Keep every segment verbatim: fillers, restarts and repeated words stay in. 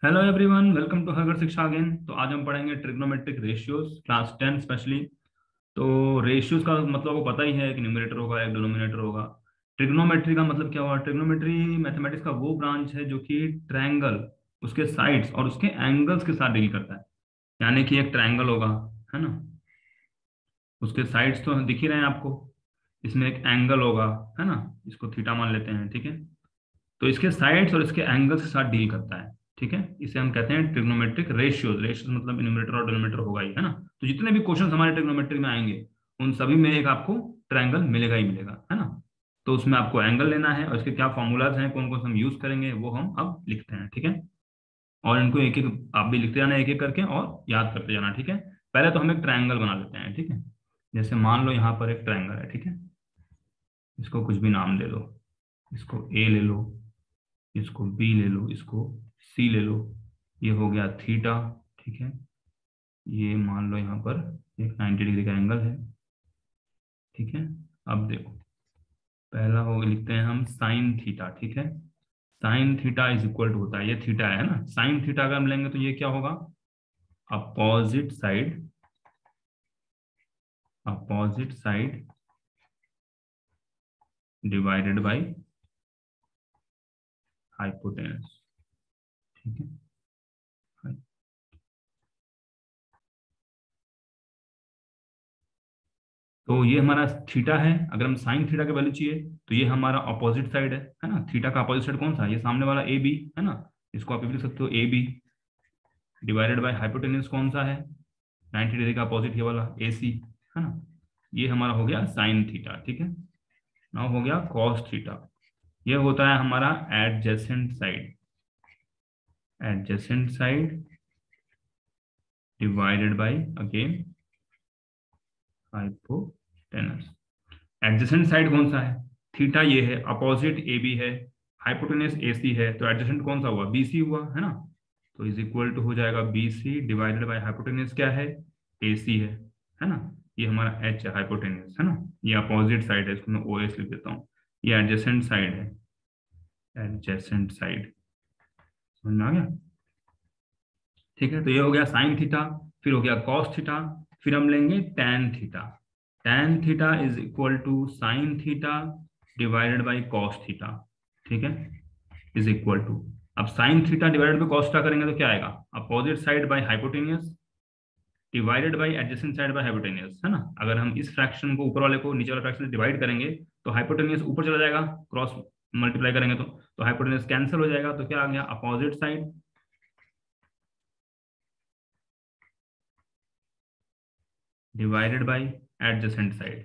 Hello everyone, welcome to हगर Shiksha again. तो आज हम पढ़ेंगे trigonometric ratios class ten specially. तो रेशियोज का मतलब आपको पता ही है कि न्यूमरेटर होगा, एक डिनोमिनेटर होगा। ट्रिग्नोमेट्री का मतलब क्या हुआ? ट्रिग्नोमेट्री मैथमेटिक्स का वो ब्रांच है जो कि ट्रायंगल, उसके साइड्स और उसके एंगल्स के साथ डील करता है। यानी कि एक ट्रायंगल होगा, है ना, उसके साइड्स तो दिख ही रहे हैं आपको। इसमें एक एंगल होगा, है ना, इसको थीटा मान लेते हैं, ठीक है। तो इसके साइड्स और इसके एंगल्स के साथ डील करता है, ठीक है। इसे हम कहते हैं ट्रिग्नोमेट्रिक रेशियोज। रेशियोज मतलब न्यूमरेटर और डिनोमिनेटर होगा ही, है ना। तो जितने भी क्वेश्चन हमारे ट्रिग्नोमेट्री में आएंगे उन सभी में एक आपको ट्रायंगल मिलेगा ही मिलेगा, है ना। तो उसमें आपको एंगल लेना है और इसके क्या फॉर्मूलाज हैं, कौन कौन से हम यूज करेंगे, वो हम अब लिखते हैं, ठीक है। और इनको एक एक आप भी लिखते जाना, एक एक करके, और याद करते जाना, ठीक है। पहले तो हम एक ट्रायंगल बना लेते हैं, ठीक है। जैसे मान लो यहाँ पर एक ट्रायंगल है, ठीक है। इसको कुछ भी नाम दे दो। इसको ए ले लो, इसको बी ले लो, इसको सी ले लो। ये हो गया थीटा, ठीक है। ये मान लो यहाँ पर एक नाइन्टी डिग्री का एंगल है, ठीक है। अब देखो, पहला हो लिखते हैं हम साइन थीटा, ठीक है। Sine theta is equal to होता है, ये थीटा है ना, साइन थीटा अगर हम लेंगे तो ये क्या होगा? Opposite side, opposite side divided by hypotenuse, ठीक है। तो ये हमारा थीटा है। अगर हम साइन थीटा की वैल्यू चाहिए तो ये हमारा अपोजिट साइड है है ना। थीटा का अपोजिट साइड कौन सा है? ये सामने वाला ए बी, है ना। इसको आप ये भी लिख सकते हो A B divided by hypotenuse कौन सा है? नाइन्टी डिग्री का अपोजिट ये वाला ए सी, है ना। ये हमारा हो गया साइन थीटा, ठीक है। नाउ हो गया कॉस थीटा। ये होता है हमारा adjacent side, adjacent side divided by again hypotenuse. Adjacent side कौन सा है? थीटा ये है, अपोजिट ए बी है, हाइपोटेनस ए सी है, तो एडजेसेंट कौन सा हुआ? बी सी हुआ, है ना। तो इज इक्वल टू हो जाएगा B C divided by hypotenuse क्या है? ए सी है है ना। ये हमारा एच है, हाइपोटेनस, है ना। ये अपोजिट साइड है, इसको मैं ओ एस लिख देता हूँ। ये एडजेसेंट साइड है, एडजेसेंट साइड। समझ में आ गया? ठीक है। तो ये हो गया साइन थीटा, फिर हो गया कॉस थीटा, फिर हम लेंगे tan theta. Tan theta is equal to sine theta divided by cos theta, ठीक है, इज इक्वल टू। अब sine theta divided by cos theta करेंगे तो क्या आएगा? Opposite side by hypotenuse divided by adjacent side by hypotenuse, है ना। अगर हम इस फ्रैक्शन को ऊपर वाले को नीचे वाले फ्रैक्शन से डिवाइड करेंगे तो हाइपोटेनियस ऊपर चला जाएगा, क्रॉस मल्टीप्लाई करेंगे तो तो हाइपोटेनियस कैंसिल हो जाएगा, तो क्या आ गया? Opposite side divided by adjacent side,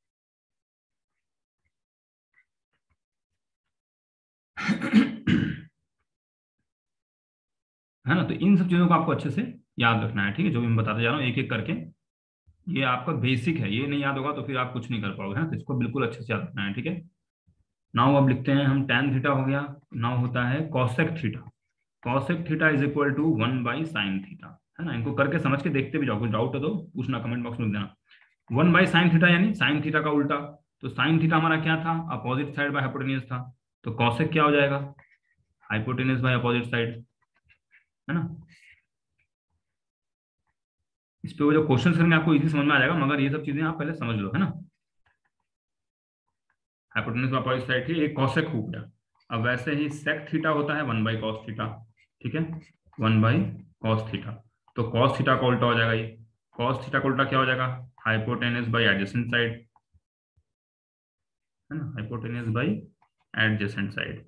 है ना। तो इन सब चीजों को आपको अच्छे से याद रखना है, ठीक है, जो भी मैं बताते जा रहा हूँ एक एक करके। ये आपका बेसिक है, ये नहीं याद होगा तो फिर आप कुछ नहीं कर पाओगे, है ना। तो इसको बिल्कुल अच्छे से याद रखना है, ठीक है। नाउ अब लिखते हैं हम tan थीटा हो गया। नाउ होता है cosec theta. cosec theta is equal to one by sine theta, है ना। इनको करके समझ के देखते भी जाओ, कुछ डाउट हो तो पूछना, कमेंट बॉक्स में लिख देना। वन बाई साइन थीटा यानी साइन थीटा का उल्टा। तो साइन थीटा हमारा क्या था? अपोजिट साइड बाय हाइपोटेन्यूज था। तो cosec क्या हो जाएगा? हाइपोटेन्यूज बाय अपोजिट साइड, है ना। इस पे वो जो क्वेश्चन करेंगे आपको इजी समझ में आ जाएगा, मगर ये सब चीजें आप पहले समझ लो, है ना। हाइपोटेन्यूज बाय अपोजिट साइड थी, एक cosec हो गया। अब वैसे ही sec थीटा होता है वन बाई कॉस थीटा, ठीक है, वन बाई कॉस थीटा। तो कॉस थीटा का उल्टा हो जाएगा ये। कॉस थीटा का उल्टा क्या हो जाएगा? हाइपोटेन्यूज बाई एडजेसेंट साइड, है ना, हाइपोटेन्यूज बाई एडजेसेंट साइड,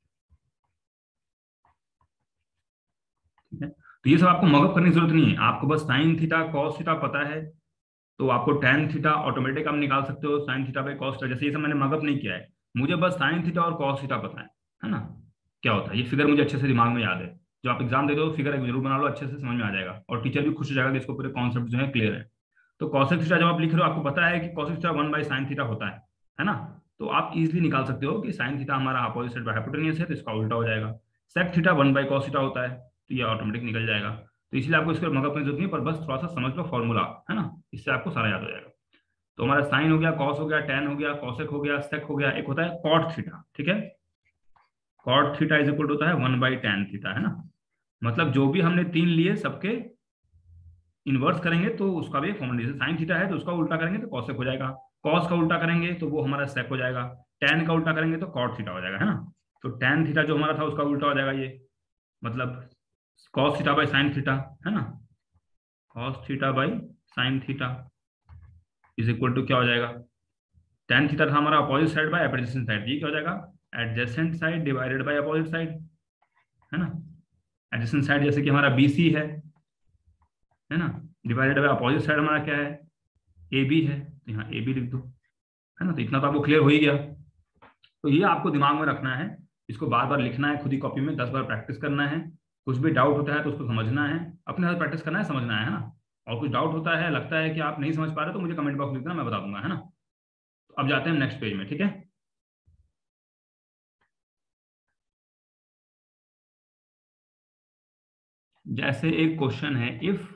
ठीक है। तो ये सब आपको मगअप करने की जरूरत नहीं है, आपको बस साइन थीटा कॉस थीटा पता है तो आपको tan थीटा ऑटोमेटिक आप निकाल सकते हो, sine theta by cos theta. जैसे ये सब मैंने मगअप नहीं किया है, मुझे बस साइन थीटा और कॉस थीटा पता है है ना। क्या होता है ये फिगर मुझे अच्छे से दिमाग में याद है। जो आप एग्जाम दे दो फिगर एक जरूर बना लो, अच्छे से समझ में आ जाएगा और टीचर भी खुश हो जाएगा कि इसको पूरे कॉन्सेप्ट जो है क्लियर है। तो कॉसेक थीटा जब आप लिख रहे हो आपको पता है कि cosec theta one by sine theta होता है है ना। तो आप इजिली निकाल सकते हो कि साइन थीटा हमारा अपोजिट साइड बाय हाइपोटेन्यूज है तो इसका उल्टा हो जाएगा। Sec theta one by cos theta होता है तो ये ऑटोमेटिक निकल जाएगा। तो इसलिए आपको इसको मगअप करने की जरूरत नहीं है, पर बस थोड़ा सा समझ लो फॉर्मूला, है ना, इससे आपको सारा याद हो जाएगा। तो हमारा साइन हो गया, कॉस हो गया, टेन हो गया, कॉसेक हो गया, सेक हो गया, एक होता है कॉट थीटा, ठीक है। कॉट थीटा इज इक्वल होता है वन बाई टेन थीटा, है ना। मतलब जो भी हमने तीन लिए सबके इन्वर्स करेंगे तो उसका भी फॉर्मूला, जैसे साइन थीटा है तो उसका उल्टा करेंगे तो कॉसेक हो जाएगा, कॉस का उल्टा करेंगे तो वो हमारा सेक हो जाएगा, टेन का उल्टा करेंगे तो कॉट थीटा हो जाएगा, है ना। तो टेन थीटा जो हमारा था उसका उल्टा हो जाएगा ये, मतलब cos theta by sine theta, है ना। Cos theta by sine theta is equal to क्या हो जाएगा, टेन थीटा था हमारा opposite side by adjacent side, ये क्या हो जाएगा, adjacent side divided by opposite side, है ना। एडजेसेंट साइड जैसे कि हमारा बी सी है है ना, डिवाइडेड बाय अपोजिट साइड हमारा क्या है, ए बी है, तो यहाँ ए बी लिख दो, है ना। तो इतना तो आपको क्लियर हो ही गया। तो ये आपको दिमाग में रखना है, इसको बार बार लिखना है खुद ही कॉपी में, दस बार प्रैक्टिस करना है, कुछ भी डाउट होता है तो उसको समझना है, अपने साथ प्रैक्टिस करना है, समझना है ना। और कुछ डाउट होता है, लगता है कि आप नहीं समझ पा रहे तो मुझे कमेंट बॉक्स में लिखना, मैं बता दूंगा, है ना। तो अब जाते हैं नेक्स्ट पेज में, ठीक है। जैसे एक क्वेश्चन है, इफ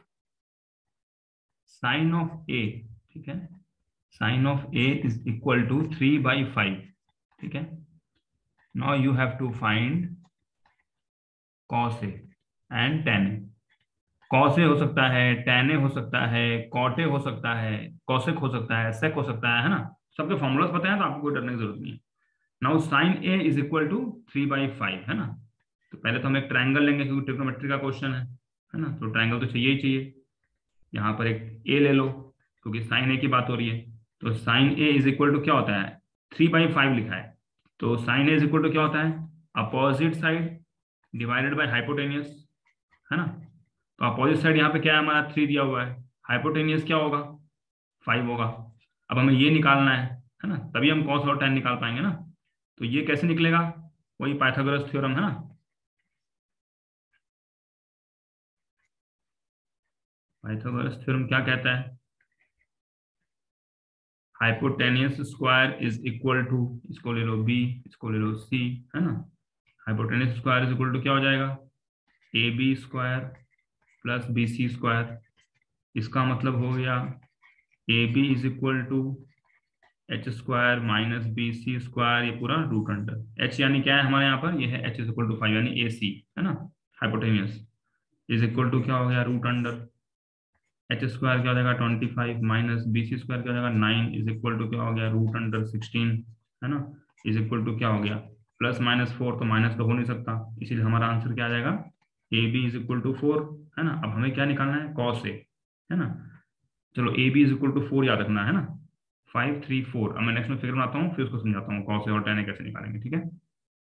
साइन ऑफ ए, ठीक है, sine of A is equal to three by five, ठीक है। Now you have to find cos A and tan A. Cos A हो सकता है, टेन ए हो सकता है, कॉटे हो सकता है, कॉसेक हो सकता है, सेक हो सकता है है ना। सबके फॉर्मूलाज पता है तो आपको कोई डरने की जरूरत नहीं है। Now sine A is equal to three by five, है ना। तो पहले तो हम एक ट्राइंगल लेंगे क्योंकि ट्रिग्नोमेट्री का क्वेश्चन है है ना, तो ट्राइंगल तो चाहिए ही चाहिए। यहाँ पर एक ए ले लो क्योंकि साइन ए की बात हो रही है। तो sine A is equal to क्या होता है, थ्री बाई फाइव लिखा है, तो sine A is equal to क्या होता है, opposite side divided by hypotenuse, है ना। तो अपोजिट साइड यहाँ पे क्या है, हमारा थ्री दिया हुआ है, हाइपोटेनियस क्या होगा, फाइव होगा। अब हमें ये निकालना है है ना, तभी हम कॉस और टेन निकाल पाएंगे ना। तो ये कैसे निकलेगा, वही पाइथागोरस थ्योरम, है ना। पाइथागोरस थ्योरम क्या कहता है, hypotenuse square is equal to, इसको ले लो बी, इसको ले लो सी, है ना। Hypotenuse square is equal to क्या हो जाएगा, A B square plus B C square. इसका मतलब हो गया A B is equal to H square minus B C square, ये पूरा रूट अंडर एच, यानी क्या है हमारे यहाँ पर, ये है H is equal to five, यानी ए सी, है ना। हाइपोटेनियस इज इक्वल टू क्या हो गया, रूट अंडर एच स्क्वायर क्या हो जाएगा twenty five minus B C square क्या हो जाएगा नाइन, इज इक्वल टू क्या हो गया, रूट अंडर सिक्सटीन, है ना। इज इक्वल टू क्या हो गया, प्लस माइनस फोर, तो माइनस तो हो नहीं सकता, इसीलिए हमारा आंसर क्या आ जाएगा, A B is equal to four, है ना। अब हमें क्या निकालना है, कॉस ए, है ना। चलो A B is equal to four याद रखना, है ना, फाइव थ्री फोर। अब मैं नेक्स्ट में फिगर बनाता हूँ फिर उसको समझाता हूँ कॉस ए और टेन ए कैसे निकालेंगे, ठीक है।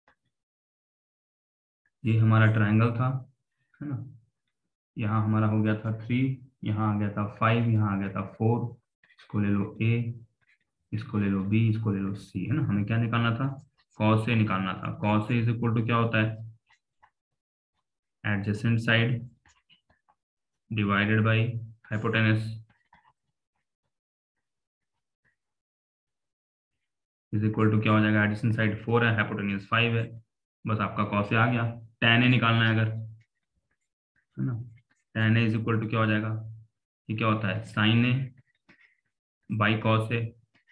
ये हमारा ट्राइंगल था, है ना। यहाँ हमारा हो गया था थ्री, यहाँ आ गया था फाइव, यहाँ आ गया था फोर, इसको ले लो ए, इसको ले लो बी, इसको ले लो सी, है ना। हमें क्या निकालना था, कॉस ए निकालना था। Cos A is equal to क्या होता है, adjacent side divided by hypotenuse is equal to क्या हो जाएगा, एडजेसेंट साइड फोर है, हाइपोटेनस फाइव है, बस आपका कॉस ए आ गया। टेन ए निकालना है अगर, है ना, tan A is equal to क्या हो जाएगा, ये क्या होता है, sine A by cos A,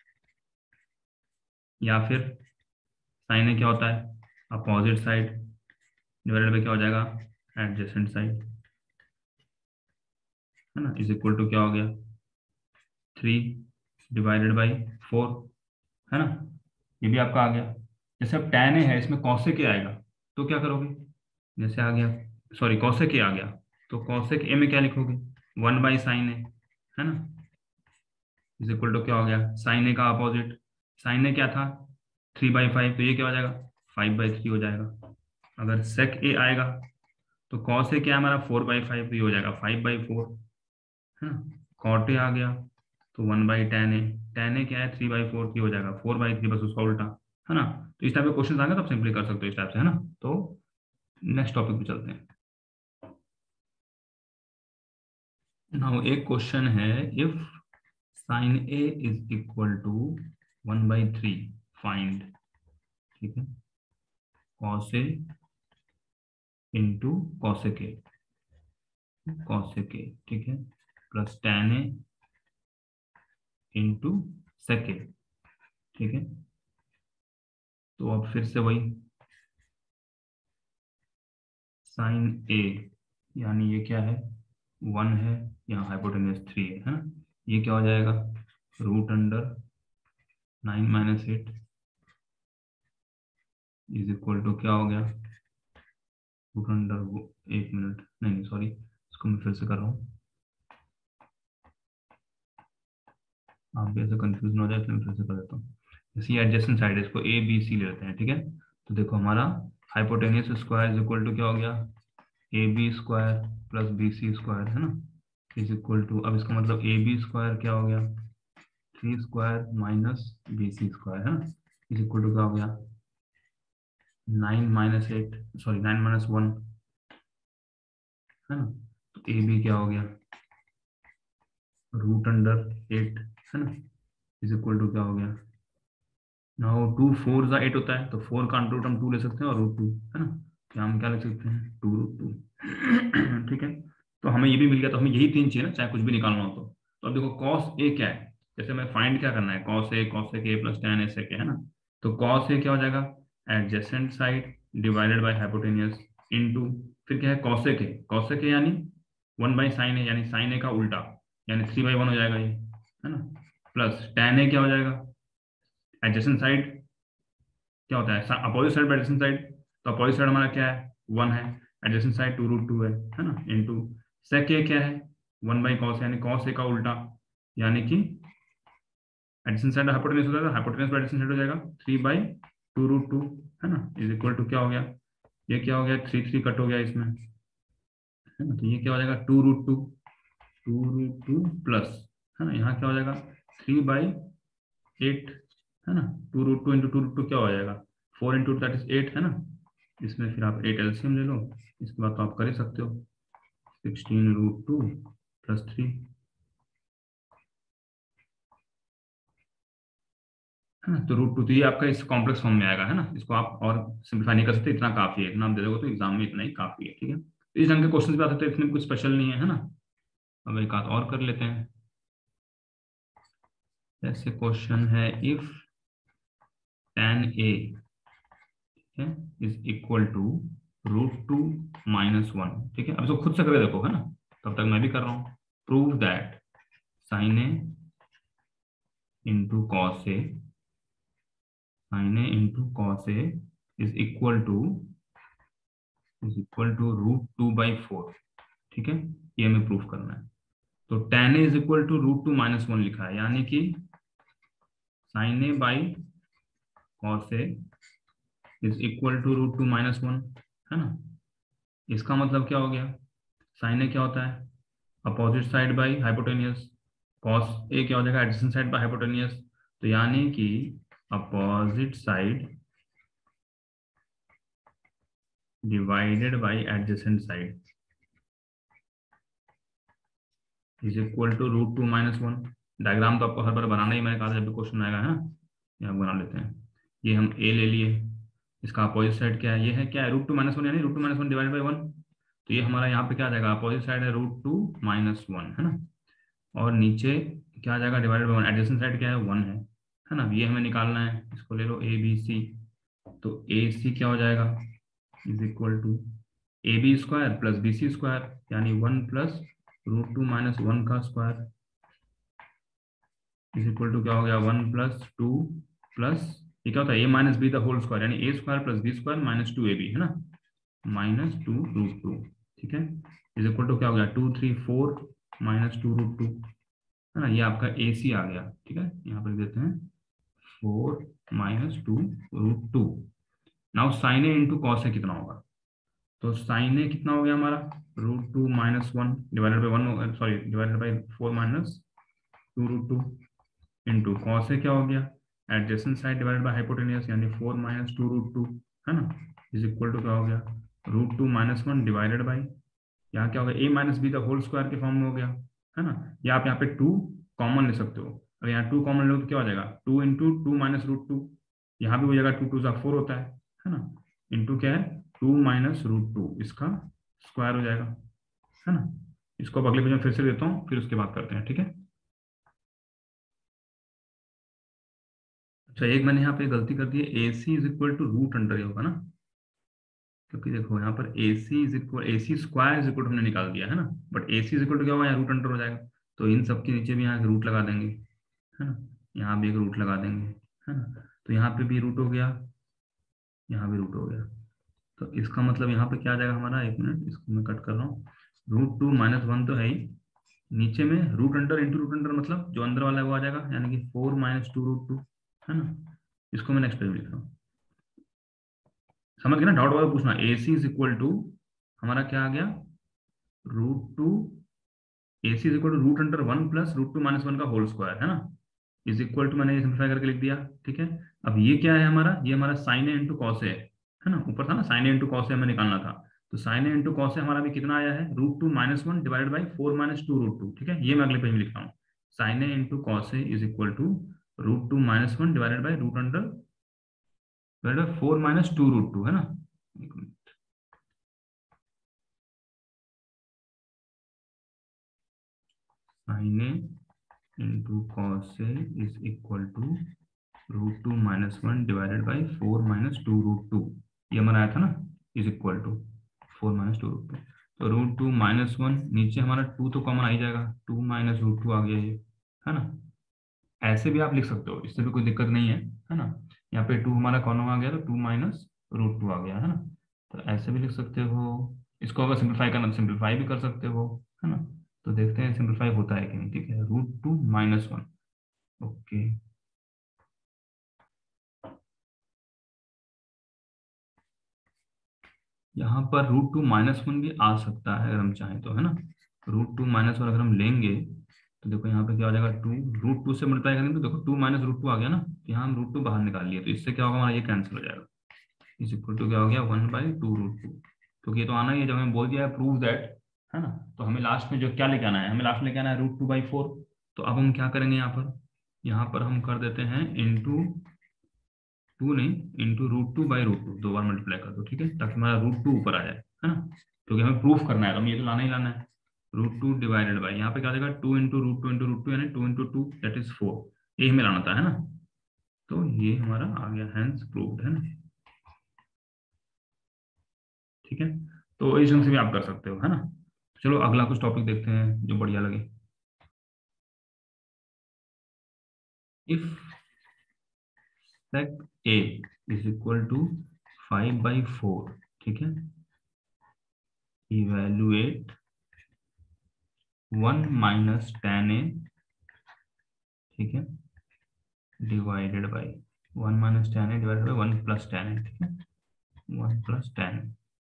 या फिर साइन ए क्या होता है, अपोजिट साइड डिवाइडेड बाय क्या हो जाएगा, एडजेसेंट साइड, है ना, इज इक्वल टू क्या हो गया, थ्री डिवाइडेड बाई फोर, है ना। ये भी आपका आ गया। जैसे अब टेन ए है, इसमें कौशिक ए आएगा तो क्या करोगे, जैसे आ गया, सॉरी कौशिक ए आ गया, तो कौशिक ए में क्या लिखोगे, वन बाई साइन ए, है ना, इज इक्वल टू क्या हो गया, साइन ए का अपोजिट, साइन ए क्या था, थ्री बाई फाइव, तो ये क्या हो जाएगा, फाइव बाई थ्री हो जाएगा। अगर सेक ए आएगा तो कॉस ए क्या है हमारा, फोर बाई फाइव, तो ये हो जाएगा फाइव बाई फोर, है ना। कॉट ए आ गया तो one by tan A, tan A क्या है, थ्री बाई फोर, की हो जाएगा फोर बाई थ्री, बस उसका उल्टा, है ना। तो इस टाइप के क्वेश्चन आएंगे तो आप सिंपली कर सकते हो इस टाइप से, है ना। तो नेक्स्ट टॉपिक पे चलते हैं। नाउ एक क्वेश्चन है, if sine A is equal to one by three find, ठीक है, cos A into cosec A, cosec A, ठीक है, plus ten A into sec A, ठीक है। तो अब फिर से वही साइन ए यानी ये क्या है, वन है, यहाँ हाइपोटेन्यूज थ्री है है ना। ये क्या हो जाएगा, root under nine minus eight is equal to क्या हो गया, रूट अंडर वो, एक मिनट, नहीं नहीं सॉरी, इसको मैं फिर से कर रहा हूँ, आप भी ऐसे कंफ्यूजन हो जाए तो मैं फिर से कर देता हूँ। जैसे ये एडजेसेंट साइड है, इसको ए बी सी ले लेते हैं, ठीक है। तो देखो हमारा hypotenuse square is equal to क्या हो गया, A B square plus B C square है ना, इज इक्वल टू, अब इसका मतलब ए बी स्क्वायर क्या हो गया, three square minus B C square है ना, इज इक्वल टू क्या हो गया, nine minus eight, sorry nine minus one है ना। तो ए बी क्या हो गया, रूट अंडर एट है ना, इज इक्वल टू क्या हो गया, नाउ टू फोर जा एट होता है, तो फोर का अंडर रूट हम टू ले सकते हैं और रूट टू है ना, क्या हम क्या ले सकते हैं, टू रूट टू ठीक है। तो हमें ये भी मिल गया, तो हमें यही तीन चाहिए ना, चाहे कुछ भी निकालना हो तो। तो अब देखो कॉस ए क्या है, जैसे हमें फाइंड क्या करना है, कॉस ए कॉस ए के प्लस टेन एस ए के है ना। तो कॉस ए क्या हो जाएगा, adjacent side divided by hypotenuse into, फिर क्या है कॉस ए के, कॉस ए के यानी वन बाई साइन ए, यानी साइन ए का उल्टा, यानी थ्री बाई वन हो जाएगा ये है ना, प्लस टेन ए क्या हो जाएगा, एडजेसेंट साइड क्या होता है, opposite side by adjacent side, तो अपोजिट साइड हमारा क्या है, वन है, adjacent side two root two है है ना, इनटू सेक ए क्या है, वन बाई कॉस, यानी कॉस ए का उल्टा, यानी कि एडजेसेंट साइड हाइपोटेन्यूज हो जाएगा, हाइपोटेन्यूज बाय एडजेसेंट साइड हो जाएगा three by two root two है ना, इज इक्वल टू क्या हो गया, ये क्या हो गया, थ्री थ्री कट हो गया इसमें है ना, तो ये क्या हो जाएगा, two root two, two root two plus है ना, यहाँ क्या हो जाएगा, थ्री बाई एट है ना, two root two into two root two क्या हो जाएगा, four into that is eight है ना, इसमें फिर आप एट एलसीएम ले लो, इसके बाद तो आप कर ही सकते हो, sixteen root two plus three है ना, तो रूट टू, तो ये आपका इस कॉम्प्लेक्स फॉर्म में आएगा है ना, इसको आप और सिंप्लीफाई नहीं कर सकते, इतना काफी है, इतना आप दे दोगे तो एग्जाम में इतना ही काफी है, ठीक है। तो इस ढंग के क्वेश्चन भी आते थे, इसमें कुछ स्पेशल नहीं है है ना। अब एक आध और कर लेते हैं, ऐसे क्वेश्चन है, इफ टेन ए है is equal to root two minus one, ठीक है। अब इसको खुद से करके देखो है ना, तब तक मैं भी कर रहा हूँ, prove that sine A into cos A, sine A into cos A is equal to is equal to root two by four, ठीक है, ये हमें प्रूफ करना है। तो tan A is equal to root two minus one लिखा है, यानी कि sine A by cos A is equal to root two minus one है ना। इसका मतलब क्या हो गया, साइन ए क्या होता है, opposite side by hypotenuse, cos A क्या हो जाएगा, एडजेसेंट साइड बाई हाइपोटेनियस, तो यानी कि opposite side divided by adjacent side is equal to root two minus one. Diagram तो आपको हर बार बनाना ही, मैंने कहा था जब भी क्वेश्चन आएगा है ना, ये हम बना लेते हैं। ये हम ए ले लिए, इसका अपोजिट साइड क्या है, ये है क्या है, रूट टू माइनस वन, यानी root two minus one divide by one, तो ये हमारा यहाँ पे क्या आ जाएगा, अपोजिट साइड है रूट टू माइनस वन है ना, और नीचे क्या आ जाएगा, divided by one, adjacent side क्या है, वन है है ना, ये हमें निकालना है, इसको ले लो ए बी सी, तो ए सी क्या हो जाएगा, is equal to A B square plus B C square, यानी one plus root two minus one का स्क्वायर इज इक्वल टू क्या हो गया, वन प्लस टू प्लस, ये क्या होता है, A minus B the whole square, यानी A square plus B square minus two A B है ना, माइनस टू रूट टू, ठीक है, इज इक्वल टू क्या हो गया, two three four minus two root two है ना, ये आपका ए सी आ गया, ठीक है, यहाँ पर देते हैं four minus two root two. Now sine A into cos A कितना होगा, तो साइन ए कितना हो गया हमारा, root two minus one divided by one, sorry divided by four minus two root two, into cos A क्या हो गया, adjacent side divided by hypotenuse, यानी four minus two root two है ना, इज इक्वल टू क्या हो गया, root two minus one divided by, यहाँ क्या हो गया, A minus B the whole square के फॉर्म में हो गया है ना, या आप यहाँ पे टू कॉमन ले सकते हो, अगर यहाँ टू कॉमन लो तो क्या हो जाएगा, two into two minus root two, यहाँ भी हो जाएगा, टू टू सा फोर होता है है ना, इंटू क्या है, टू माइनस रूट टू, इसका स्क्वायर हो जाएगा है ना। इसको अब अगले पेज में फिर से देता हूँ, फिर उसके बाद करते हैं, ठीक है। अच्छा, एक मैंने यहाँ पे गलती कर दी है, A C is equal to root under, होगा ना, क्योंकि देखो यहाँ पर A C is equal A C square is equal हमने निकाल दिया है ना, but A C is equal to क्या होगा, यहाँ रूट अंडर हो जाएगा। तो इन सब के नीचे भी यहाँ रूट लगा देंगे, है ना, यहाँ भी एक रूट लगा देंगे, है ना। तो यहाँ पे भी रूट हो गया, यहाँ भी रूट हो गया। तो इसका मतलब यहाँ पे क्या आ जाएगा हमारा, एक मिनट इसको मैं कट कर रहा हूँ। रूट टू माइनस वन तो है ही, नीचे में root under into root under, मतलब जो अंदर वाला है वो आ जाएगा, यानी कि four minus two root two, है ना। इसको मैं नेक्स्ट पेज में लिख रहा हूँ, समझ गए ना, डाउट वाला पूछना। A C is equal to हमारा क्या आ गया, root two, A C is equal to root under one plus root two minus one का होल स्क्वायर, है ना, इज इक्वल टू, मैंने ये सिंप्लीफाई करके लिख दिया, ठीक है। अब ये क्या है हमारा, ये हमारा sine A into cos A है ना, ऊपर था ना sine A into cos A हमें निकालना था। तो sine A into cos A हमारा भी कितना आया है, root two minus one divided by four minus two root two, ठीक है। ये मैं अगले पेज में लिख रहा हूँ, sine A into cos A is equal to root two minus one divided by root under divided by four minus two root two, है ना। Sine A into cos A is equal to root two minus one divided by four minus two root two, ये हमारा आया था ना, is equal to four minus two root two. तो root two minus one, नीचे हमारा two तो common आ ही जाएगा, टू माइनस रूट टू आ गया ये, है ना। ऐसे भी आप लिख सकते हो, इससे भी कोई दिक्कत नहीं है, है ना। यहाँ पे टू हमारा कॉमन आ गया तो टू माइनस रूट टू आ गया, है ना। तो ऐसे भी लिख सकते हो, इसको अगर सिंप्लीफाई करना तो सिंप्लीफाई भी कर सकते हो, है ना। तो देखते हैं सिंप्लीफाई होता है कि नहीं, ठीक है। Root two minus one, okay, यहाँ पर रूट टू माइनस वन भी आ सकता है अगर हम चाहें तो, है ना। रूट टू माइनस वन अगर हम लेंगे तो देखो यहाँ पे क्या हो जाएगा, टू रूट टू से मल्टीप्लाई करेंगे तो देखो टू माइनस रूट टू आ गया ना, तो यहाँ हम रूट टू बाहर निकाल लिए, तो इससे क्या होगा हमारा, ये कैंसिल हो जाएगा। इज इक्वल टू क्या हो गया, one by two root two, क्योंकि ये तो आना ही है, जब हमें बोल दिया है प्रूव दैट, है ना। तो हमें लास्ट में जो क्या लेके आना है, हमें लास्ट में लेके आना है रूट टू बाई फोर। तो अब हम क्या करेंगे यहाँ पर, यहाँ पर हम कर देते हैं इंटू टू नहीं, into root two by root two, दो बार मल्टीप्लाई कर दो, ठीक है, ताकि हमारा रूट टू ऊपर आ जाए, है ना। क्योंकि हमें प्रूफ करना है तो हमें ये तो लाना ही लाना है। रूट टू डिवाइडेड बाई, यहाँ पे क्या देगा, two into root two into root two, यानी two into two that is four, ये हमें लाना था, है ना। तो ये हमारा आ गया, हैंस प्रूव्ड, है ना, ठीक है। तो इस ढंग से भी आप कर सकते हो, है ना। चलो अगला कुछ टॉपिक देखते हैं जो बढ़िया लगे। If sec A is equal to five by four, ठीक है, evaluate one minus ten A, ठीक है, divided by one minus ten A divided by one plus ten A, ठीक है, वन प्लस टेन।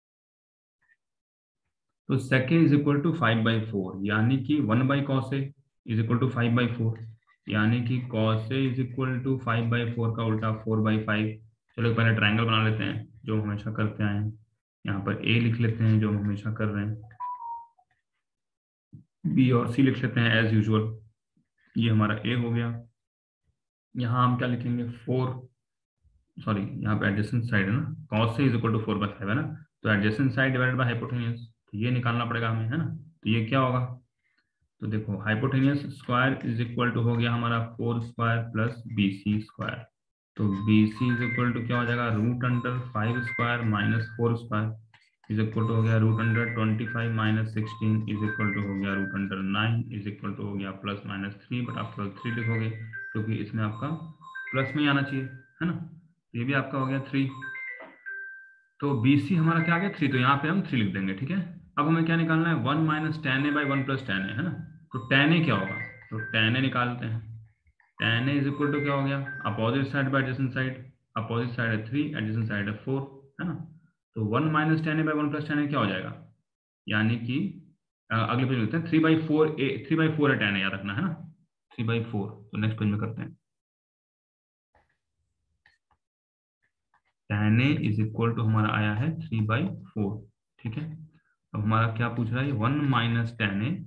तो sec is equal to five by four, यानी कि one by cos A is equal to five by four, यानी कि cos A is equal to five by four का उल्टा four by five. चलो पहले triangle बना लेते हैं जो हम हमेशा करते आए हैं, यहाँ पर ए लिख लेते हैं जो हम हमेशा कर रहे हैं, बी और सी लिख लेते हैं एज यूजुअल, ये हमारा ए हो गया। यहाँ हम क्या लिखेंगे, फोर, सॉरी यहाँ पे एडजेसेंट साइड है ना, कॉस से is equal to four by five है ना, तो adjacent side divided by hypotenuse, तो ये निकालना पड़ेगा हमें, है ना। तो ये क्या होगा, तो देखो hypotenuse square is equal to हो गया हमारा four square plus B C square. तो B C is equal to क्या हो जाएगा, root under five square minus four square is equal to हो गया root under twenty five minus sixteen is equal to हो गया root under nine is equal to हो गया प्लस माइनस थ्री, बट आप थ्री लिखोगे क्योंकि इसमें आपका प्लस में ही आना चाहिए, है ना। ये भी आपका हो गया थ्री, तो बी सी हमारा क्या आ गया थ्री, तो यहाँ पे हम थ्री लिख देंगे, ठीक है। अब हमें क्या निकालना है, one minus ten A by one plus ten A, है ना। तो टेन ए क्या होगा, तो टेन ए निकालते हैं, tan A is equal to क्या हो गया, opposite side by adjacent side, opposite side है थ्री, एडजेसेंट साइड है फोर, है ना। तो one minus ten A by one plus ten A क्या हो जाएगा, यानी कि अ, अगले पेज में लिखते हैं three by four A, three by four है टेन ए, याद रखना, है ना, थ्री बाई फोर। तो नेक्स्ट पेज में करते हैं, tan A is equal to हमारा आया है थ्री बाई फोर, ठीक है। अब हमारा क्या पूछ रहा है, one minus ten A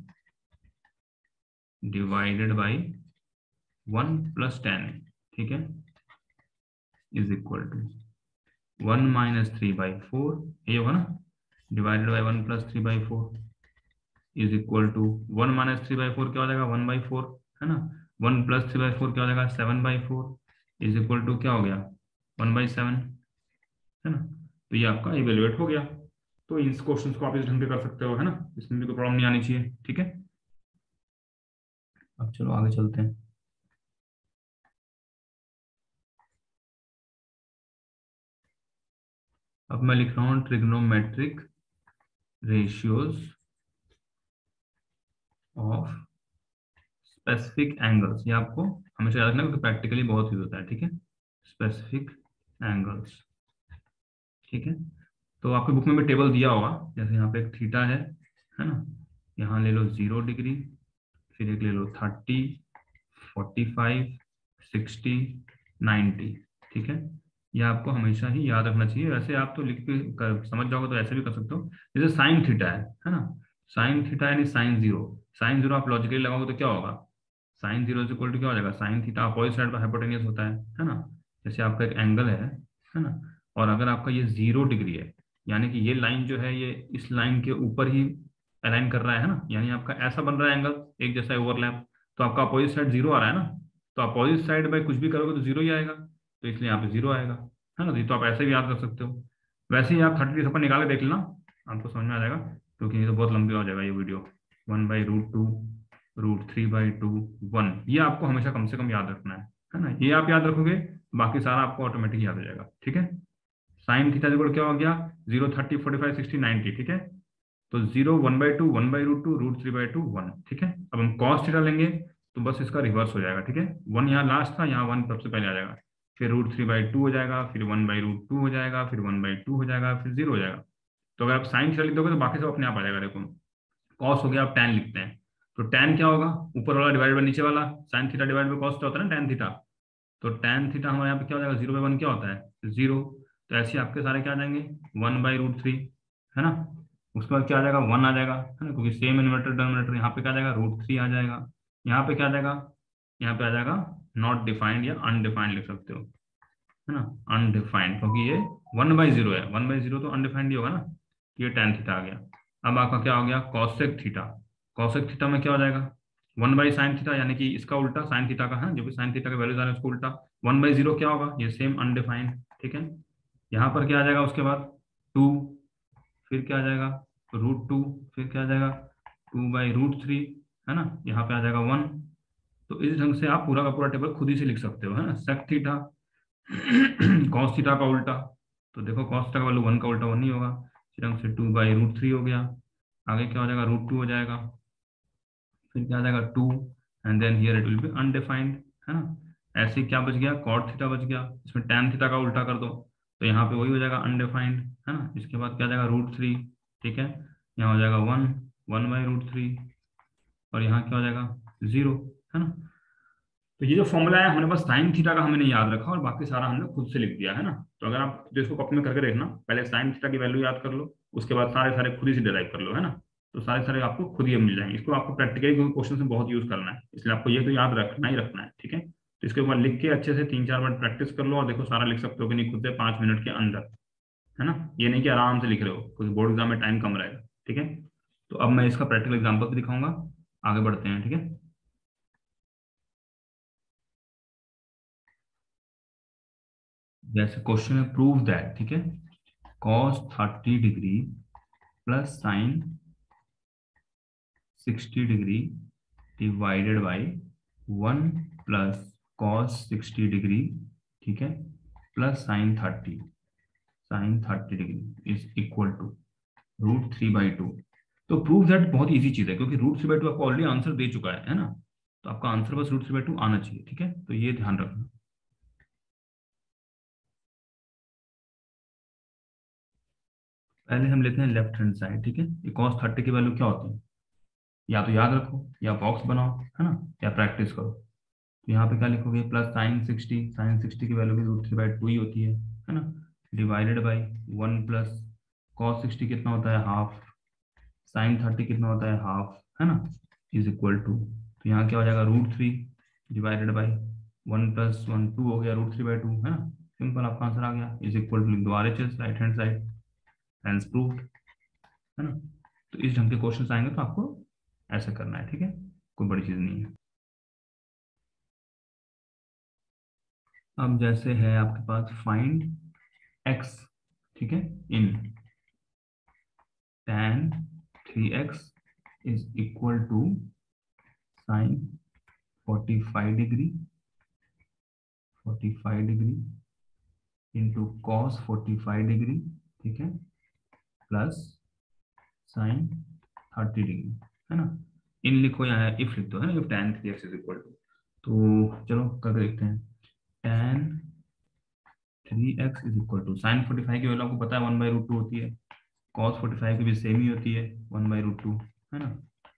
divided by one plus ten A, ठीक है, is equal to one minus three by four, ये होगा ना, divided by one plus three by four is equal to one minus three by four क्या हो जाएगा, one by four, है ना, one plus three by four क्या हो जाएगा, seven by four is equal to क्या हो गया, वन बाई सेवन, है ना। तो ये आपका इवेल्युएट हो गया। तो इस क्वेश्चन को आप इस ढंग से कर सकते हो, है ना, इसमें भी कोई प्रॉब्लम नहीं आनी चाहिए। ठीक है, अब चलो आगे चलते हैं। अब मैं लिख रहा हूँ trigonometric ratios of specific angles. ये आपको हमेशा याद रखना क्योंकि प्रैक्टिकली बहुत यूज होता है। ठीक है, स्पेसिफिक एंगल्स। ठीक है, तो आपके बुक में भी टेबल दिया होगा, जैसे यहाँ पे एक थीटा है है ना, यहाँ ले लो जीरो डिग्री, फिर एक ले लो thirty, forty five, sixty, ninety. ठीक है, ये आपको हमेशा ही याद रखना चाहिए। वैसे आप तो लिख के कर, समझ जाओगे तो ऐसे भी कर सकते हो। जैसे साइन थीटा है है ना, साइन थीटा यानी साइन जीरो। साइन जीरो आप लॉजिकली लगाओगे तो क्या होगा, sine zero is equal to क्या हो जाएगा, साइन थीटा अपोजिट साइड पर हाइपोटेन्यूस होता है है ना। जैसे आपका एक एंगल है है ना, और अगर आपका ये जीरो डिग्री है, यानी कि ये लाइन जो है ये इस लाइन के ऊपर ही अलाइन कर रहा है ना, यानी आपका ऐसा बन रहा है एंगल एक जैसा ओवरलैप, तो आपका अपोजिट साइड जीरो आ रहा है ना, तो अपोजिट साइड बाय कुछ भी करोगे तो जीरो ही आएगा, तो इसलिए यहाँ पे जीरो आएगा, है ना। तो ये तो आप ऐसे भी याद कर सकते हो। वैसे ही आप थर्टी डिग्री पर निकाल के देख लेना, आपको समझ में आ जाएगा, क्योंकि ये तो बहुत लंबी हो जाएगा ये video. One by root two, root three by two, one, ये आपको हमेशा कम से कम याद रखना है है ना। ये आप याद रखोगे बाकी सारा आपको ऑटोमेटिक याद हो जाएगा। ठीक है, साइन थीटा इक्वल क्या हो गया, zero, thirty, forty five, sixty, ninety. ठीक है, तो zero, one by two, one by root two, root three by two, one. ठीक है, अब हम कॉस थीटा लेंगे तो बस इसका रिवर्स हो जाएगा। ठीक है, वन यहाँ लास्ट था, यहाँ वन सबसे पहले आ जाएगा, फिर रूट थ्री बाई टू हो जाएगा, फिर वन बाई रूट टू हो जाएगा, फिर वन बाई टू हो जाएगा, फिर जीरो हो जाएगा। तो अगर आप साइन थीटा लिख दोगे तो बाकी सब अपने आप आ जाएगा। देखो कॉस हो गया, आप टैन लिखते हैं, तो टैन क्या होगा, ऊपर वाला डिवाइड बाय नीचे वाला, sine theta divide by cos क्या होता है ना, टैन थीटा। तो टैन थीटा हमारे यहाँ पे क्या हो जाएगा, जीरो बाई वन क्या होता है, जीरो। तो ऐसे ही आपके सारे क्या आ जाएंगे, वन बाई रूट थ्री, है ना। उसके बाद क्या आ जाएगा, वन आ जाएगा, है ना, क्योंकि सेम इन्वर्टर डिनोमिनेटर, यहाँ पे क्या आ जाएगा, रूट थ्री आ जाएगा। यहाँ पे क्या आ जाएगा, यहाँ पे आ जाएगा नॉट डिफाइंड या अनडिफाइंड लिख सकते हो, है ना, अनडिफाइंड, क्योंकि ये वन बाई जीरो है, वन बाई जीरो तो अनडिफाइंड ही होगा ना। ये टेन थीटा आ गया। अब आपका क्या हो गया, कॉसेक थीटा। कॉसेक थीटा में क्या हो जाएगा, वन बाई साइन थीटा, यानी कि इसका उल्टा साइन थीटा का है, जो भी साइन थीटा का वैल्यूज आ रहा है उसको उल्टा। वन बाई जीरो क्या होगा, ये सेम अनडिफाइंड। ठीक है, यहाँ पर क्या आ जाएगा उसके बाद, टू, फिर क्या आ जाएगा, रूट टू, फिर क्या आ जाएगा, टू बाई रूट थ्री, है ना, यहाँ पे आ जाएगा वन। तो इस ढंग से आप पूरा का पूरा टेबल खुद ही से लिख सकते हो, है ना। सेक थीटा, कॉस थीटा का उल्टा, तो देखो कॉस थीटा का वैल्यू वन का उल्टा वन ही होगा, इस ढंग से टू बाई रूट थ्री हो गया। आगे क्या हो जाएगा, रूट टू हो जाएगा, फिर क्या आ जाएगा two, and then here it will be undefined, है ना। ऐसे ही क्या बच गया, कॉट थीटा बच गया, इसमें टैन थीटा का उल्टा कर दो तो यहाँ पे वही हो जाएगा अनडिफाइंड, है ना। इसके बाद क्या आ जाएगा, रूट थ्री। ठीक है, यहाँ हो जाएगा one, one by root three, और यहाँ क्या हो जाएगा, जीरो, है ना। तो ये जो फॉर्मूला है हमने बस साइन थीटा का हमें नहीं याद रखा और बाकी सारा हमने खुद से लिख दिया, है ना। तो अगर आप जो इसको कॉपी में करके देखना, पहले साइन थीटा की वैल्यू याद कर लो, उसके बाद सारे सारे खुद ही से डिराइव कर लो, है ना। तो सारे सारे आपको खुद ही मिल जाएंगे। इसको आपको प्रैक्टिकली क्वेश्चन में बहुत यूज करना है, इसलिए आपको ये तो याद रखना ही रखना है। ठीक है, तो इसके ऊपर लिख के अच्छे से तीन चार बार प्रैक्टिस कर लो, और देखो सारा लिख सकते हो कि नहीं खुद से पांच मिनट के अंदर, है ना। ये नहीं कि आराम से लिख रहे हो, क्योंकि बोर्ड एग्जाम में टाइम कम रहेगा। ठीक है, तो अब मैं इसका प्रैक्टिकल एग्जाम्पल भी दिखाऊंगा, आगे बढ़ते हैं। ठीक है, जैसे क्वेश्चन है, प्रूव दैट, ठीक है, cos thirty degree plus sine sixty degree divided by one plus cos sixty degree, ठीक है, plus sine thirty, sine thirty degree is equal to root three by two. तो प्रूव दैट बहुत easy चीज है, क्योंकि root three by two आपको already answer दे चुका है है ना, तो आपका answer bus route three by to आना चाहिए। ठीक है, तो ये ध्यान रखना। पहले हम लेते हैं लेफ्ट हैंड साइड। ठीक है, ये कॉस थर्टी की वैल्यू क्या होती है, या तो याद रखो या बॉक्स बनाओ, है ना, या प्रैक्टिस करो। तो यहाँ पे क्या लिखोगे, plus sine sixty, sine sixty की वैल्यू भी रूट थ्री बाई टू ही होती है है ना, divided by one plus cos sixty कितना होता है, हाफ, साइन थर्टी कितना होता है, हाफ, है ना, इज इक्वल टू, तो यहाँ क्या हो जाएगा, root three divided by one plus one, two हो गया, रूट थ्री बाई टू, है ना। सिंपल, आपका आंसर आ गया, इज इक्वल टू लिख दो R H S, right hand side, hence proved, है ना। तो इस ढंग के क्वेश्चन आएंगे तो आपको ऐसा करना है। ठीक है, कोई बड़ी चीज नहीं है। अब जैसे है आपके पास फाइंड एक्स, ठीक है, in tan three x is equal to sine forty five degree forty five degree into cos forty five degree, ठीक है, प्लस साइन थर्टी डिग्री, है ना। इन लिखो, यहाँ इफ लिख दो, है ना, if tan three x is equal to, तो चलो करके देखते हैं। tan three x is equal to sine forty five की वैल्यू आपको पता है वन बाई रूट टू होती है, कॉस फोर्टी फाइव की भी सेम ही होती है वन बाई रूट टू, है ना,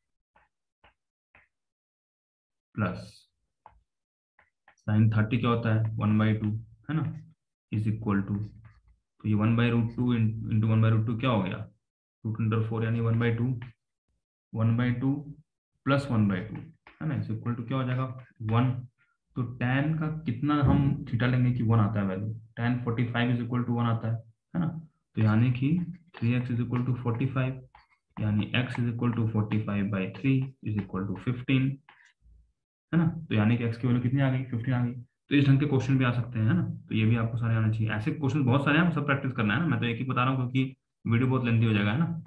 प्लस साइन थर्टी क्या होता है वन बाई टू, है ना, इज इक्वल टू, तो ये one by root two into one by root two क्या हो गया, रूट अंडर फोर, यानी one by two, one by two plus one by two, है ना, इज इक्वल टू क्या हो जाएगा वन। तो tan का कितना हम थीटा लेंगे कि वन आता है value, tan forty five is equal to one आता है है ना, तो यानी कि three x is equal to forty five, यानी x is equal to forty five by three is equal to fifteen, है ना, तो यानी कि x की वैल्यू कितनी आ गई, फिफ्टीन आ गई। तो इस ढंग के क्वेश्चन भी आ सकते हैं, है ना, तो ये भी आपको सारे आना चाहिए। ऐसे क्वेश्चन बहुत सारे हैं, सब प्रैक्टिस करना है ना, मैं तो एक ही बता रहा हूँ क्योंकि वीडियो बहुत लेंथी हो जाएगा, है ना।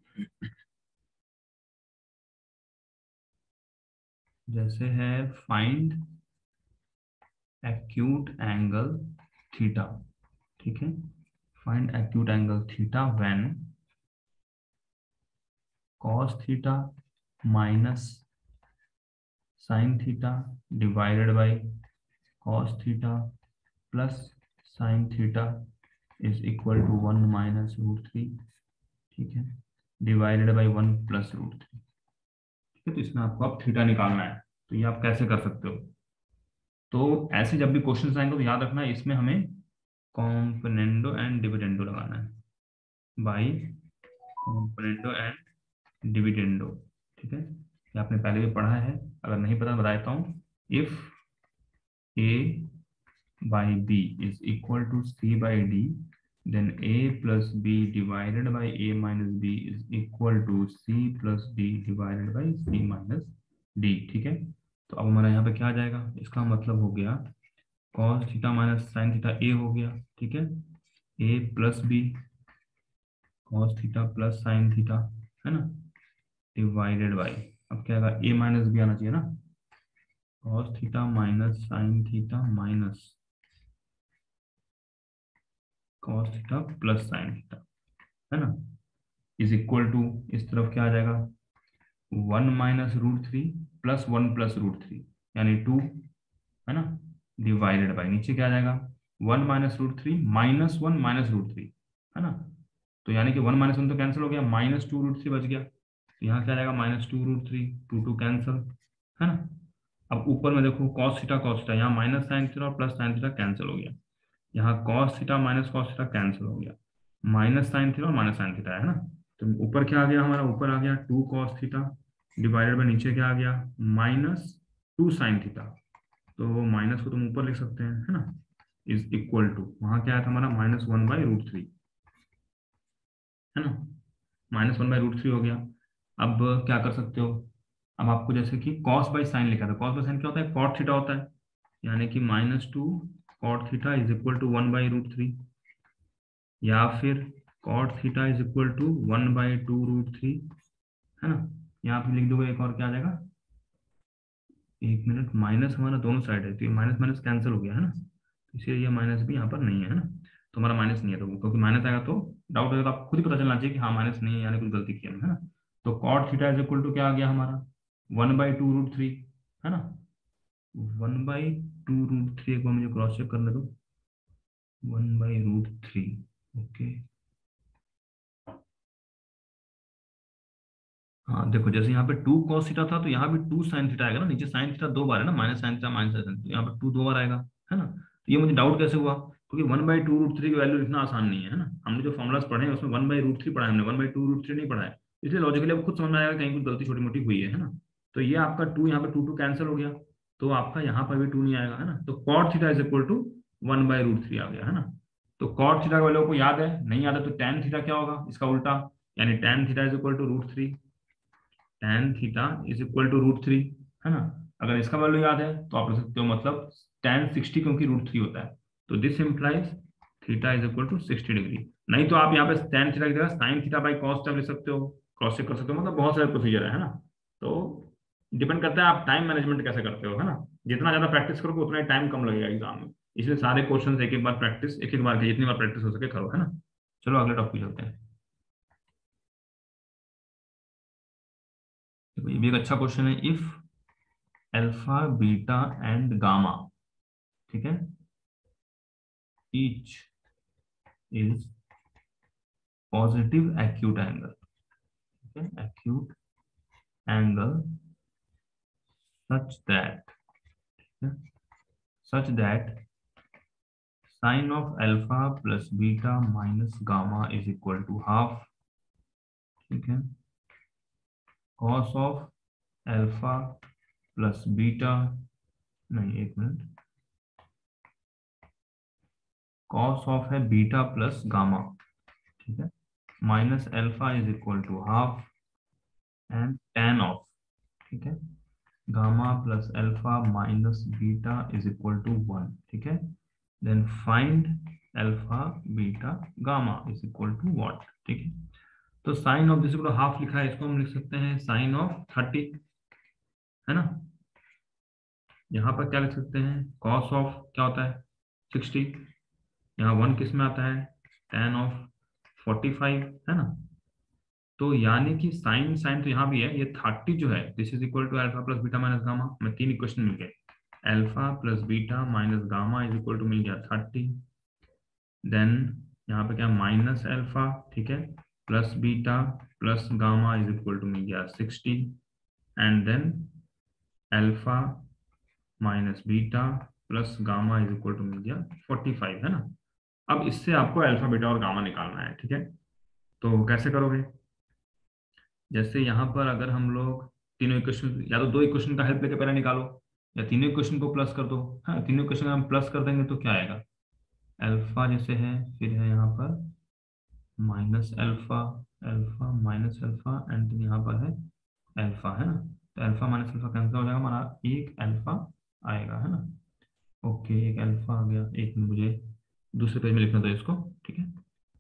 जैसे है फाइंड एक्यूट एंगल थीटा, ठीक है, find acute angle theta when cos theta minus sin theta divided by cos theta plus sin theta is equal to one minus root three, ठीक है, divided by one plus root three, ठीक है। तो इसमें आपको अब थीटा निकालना है, तो ये आप कैसे कर सकते हो, तो ऐसे जब भी क्वेश्चन आएंगे तो याद रखना है इसमें हमें कॉम्पोनेंडो एंड डिविडेंडो लगाना है, बाई कॉम्पोनेंडो एंड डिविडेंडो, ठीक है, ये आपने पहले भी पढ़ा है, अगर नहीं पता बता देता हूँ। If a by b is equal to c by d, then a plus b divided by a minus b is equal to c plus d divided by c minus d, ठीक है। तो अब हमारा यहाँ पे क्या आ जाएगा, इसका मतलब हो गया cos theta minus sine theta a हो गया, ठीक है, a plus b cos theta plus sine theta, है ना, डिवाइडेड बाई, अब क्या आएगा a माइनस b आना चाहिए ना, cos theta minus sine theta minus cos theta plus sine theta, है ना, इज इक्वल टू, इस तरफ क्या आ जाएगा one minus root three plus one plus root three, यानी टू, है ना, डिवाइडेड बाई, नीचे क्या आ जाएगा one minus root three minus one minus root three, है ना, तो यानी कि वन माइनस वन तो कैंसिल हो गया, माइनस टू रूट थ्री बच गया, तो यहाँ क्या आ जाएगा minus two root three, two two cancel, है ना। अब ऊपर में देखो cos थीटा cos थीटा, यहाँ माइनस साइन थीटा और प्लस साइन थीटा कैंसिल हो गया, यहाँ cos theta minus cos theta cancel हो गया, माइनस साइन थीटा और माइनस साइन थीटा, है ना, तो ऊपर क्या आ गया हमारा, ऊपर आ गया two cos theta divided by नीचे क्या आ गया माइनस टू साइन थीटा, तो माइनस को तुम ऊपर लिख सकते हैं, है ना, इज इक्वल टू, वहां क्या आया था हमारा minus one by root three, है ना, minus one by root three हो गया। अब क्या कर सकते हो, अब आपको जैसे कि cos बाई साइन लिखा था, cos बाई साइन क्या होता है cot थीटा होता है, यानी कि minus two cot theta is equal to one by root three, या फिर cot theta is equal to one by two root three, है ना, यहाँ पे लिख दोगे एक और क्या आ जाएगा, एक मिनट, माइनस हमारा दोनों साइड है तो ये माइनस माइनस कैंसिल हो गया, है ना, इसलिए ये माइनस भी यहाँ पर नहीं है, है ना, तो हमारा माइनस नहीं है, तो क्योंकि माइनस आएगा तो डाउट होगा तो आपको खुद ही पता चलना चाहिए कि हाँ माइनस नहीं है, यानी कुछ गलती की हमने, है ना। तो cot theta is equal to क्या आ गया हमारा one by two root three, है ना, one by two root three, एक बार मुझे क्रॉस चेक करने दो, one by root three, okay, हाँ देखो जैसे यहाँ पे टू cos थीटा था तो यहाँ भी टू sin थीटा आएगा ना, नीचे sin थीटा दो बार है ना, minus sine theta minus sine, तो यहाँ पे टू दो बार आएगा, है ना, तो ये मुझे डाउट कैसे हुआ, क्योंकि one by two root three की वैल्यू लिखना आसान नहीं है, है ना, हमने जो फॉर्मुलाज पढ़े हैं उसमें वन बाई रूट थ्री पढ़ा है हमने, one by two root three नहीं पढ़ा है, इसलिए लॉजिकली आपको खुद समझ में आएगा कहीं कुछ गलती छोटी मोटी हुई है है ना। तो ये आपका टू यहाँ पे टू टू कैंसिल हो गया, तो आपका यहाँ पर भी टू नहीं आएगा, है ना, तो cot theta is equal to one by root three आ गया, है ना। तो cot थीटा वालों को याद है, नहीं याद है तो tan थीटा क्या होगा इसका उल्टा, यानी tan theta is equal to root three, tan theta is equal to root three, है ना, अगर इसका वैल्यू याद है तो आप लिख सकते हो मतलब tan सिक्सटी क्योंकि रूट थ्री होता है, तो this implies theta is equal to sixty degree. नहीं तो आप यहाँ पे tan थीटा की जगह sin theta by cos theta लिख सकते हो, क्रॉस चेक कर सकते हो, मतलब बहुत सारे प्रोसीजर है है ना। तो डिपेंड करता है आप टाइम मैनेजमेंट कैसे करते हो, है ना। जितना ज्यादा प्रैक्टिस करोगे उतना ही टाइम कम लगेगा एग्जाम में, इसलिए सारे क्वेश्चन एक एक बार प्रैक्टिस, एक एक बार के जितनी बार प्रैक्टिस हो सके करो, है ना। चलो अगले टॉपिक चलते हैं। देखो ये भी एक अच्छा क्वेश्चन है। If alpha beta and gamma, ठीक है, each is positive acute angle, ठीक है, acute angle such that, such that sine of alpha plus beta minus gamma is equal to half, ठीक है, cos of alpha plus beta, नहीं एक minute, cos of है beta plus gamma, ठीक है, minus alpha is equal to half and tan of, ठीक है, gamma plus alpha minus beta is equal to one, ठीक है, then find alpha beta gamma is equal to what, ठीक है। तो साइन ऑफ दिस हाफ लिखा है, इसको हम लिख सकते हैं साइन ऑफ थर्टी, है ना। यहाँ पर क्या लिख सकते हैं, कॉस ऑफ क्या होता है सिक्सटी, यहाँ वन किस में आता है, टेन ऑफ फोर्टी फाइव, है ना। तो यानी कि साइन साइन तो यहाँ भी है, ये थर्टी जो है this is equal to alpha plus beta minus gamma, में तीन इक्वेशन मिल गए, alpha plus beta minus gamma is equal to मिल गया थर्टी, देन यहाँ पे क्या माइनस अल्फा, ठीक है, plus beta plus gamma is equal to मिल गया sixty, and then alpha minus beta plus gamma is equal to मिल गया फोर्टी फाइव, है ना। अब इससे आपको अल्फा बीटा और गामा निकालना है, ठीक है। तो कैसे करोगे, जैसे यहाँ पर अगर हम लोग तीनों इक्वेशन, या तो दो इक्वेशन का हेल्प लेके पहले निकालो, या तीनों इक्वेशन को प्लस कर दो, हाँ तीनों इक्वेशन हम प्लस कर देंगे तो क्या आएगा, अल्फा जैसे है, फिर है यहाँ पर minus alpha, alpha minus alpha, and यहाँ पर है अल्फा, है ना। तो अल्फा माइनस अल्फा कैंसिल हो जाएगा, हमारा एक अल्फा आएगा, है ना। ओके एक अल्फा आ गया, एक मिनट मुझे दूसरे पेज में लिखना था इसको, ठीक है।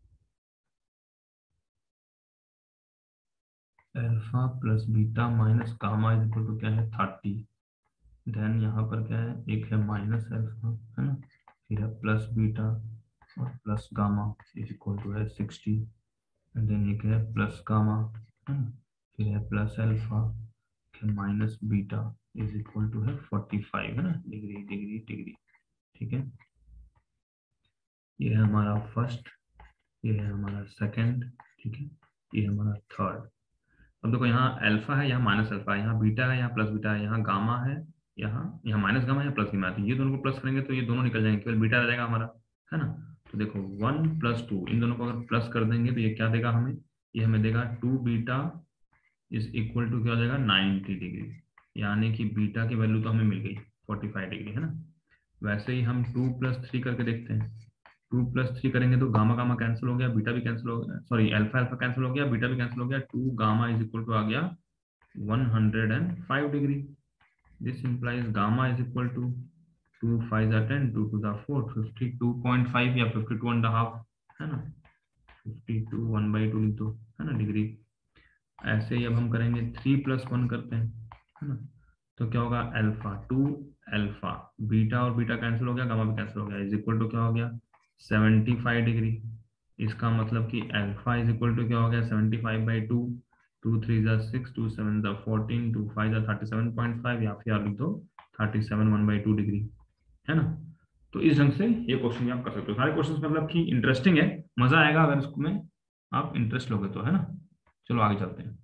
Alpha plus beta minus gamma is equal to क्या है थर्टी, देन यहाँ पर क्या है, एक है माइनस अल्फा, है ना, फिर है प्लस बीटा और plus gamma is equal to है सिक्सटी, एंड देन एक है प्लस गामा, है ना, फिर है प्लस अल्फा, फिर minus beta is equal to है फोर्टी फाइव, है ना, डिग्री डिग्री डिग्री, ठीक है। ये है हमारा फर्स्ट, ये है हमारा सेकंड, ठीक है, ये है हमारा थर्ड। अब देखो यहाँ अल्फा है, यहाँ माइनस अल्फा है, यहाँ बीटा है, यहाँ प्लस बीटा है, यहाँ गामा है, यहाँ यहाँ माइनस गामा है, प्लस गामा है, तो ये दोनों को प्लस करेंगे तो ये दोनों निकल जाएंगे, केवल बीटा रह जाएगा हमारा, है ना। तो देखो वन प्लस टू, इन दोनों को अगर प्लस कर देंगे तो ये क्या देगा हमें, ये हमें देगा two beta is equal to क्या हो जाएगा नाइन्टी डिग्री, यानी कि बीटा की वैल्यू तो हमें मिल गई फोर्टी फाइव डिग्री, है ना। वैसे ही हम टू प्लस थ्री करके देखते हैं, टू प्लस थ्री करेंगे तो गामा गामा कैंसिल हो गया, बीटा भी कैंसिल हो गया, सॉरी अल्फा अल्फा कैंसिल हो गया, बीटा भी कैंसिल हो गया, two gamma is equal to आ गया one hundred five degree. This implies gamma is equal to two five are ten, two two the four, fifty two point five या fifty two and half, है ना, fifty two one by two लिख दो, है ना, degree. ऐसे ही अब हम करेंगे थ्री प्लस वन करते हैं, है ना, तो क्या होगा अल्फा टू अल्फा, बीटा और बीटा कैंसिल हो गया, गामा भी कैंसिल हो गया, इज इक्वल टू क्या हो गया सेवेंटी फाइव डिग्री। इसका मतलब कि अल्फा इज इक्वल टू क्या हो गया seventy five by two, two three जा सिक्स, टू सेवन जा फोर्टीन, टू फाइव जा थर्टी सेवन पॉइंट फाइव, या फिर आप लिख दो thirty seven one by two degree, है ना। तो इस ढंग से ये क्वेश्चन भी आप कर सकते हो, सारे क्वेश्चन मतलब कि इंटरेस्टिंग है, मजा आएगा अगर इसमें आप इंटरेस्ट लोगे तो, है ना। चलो आगे चलते हैं।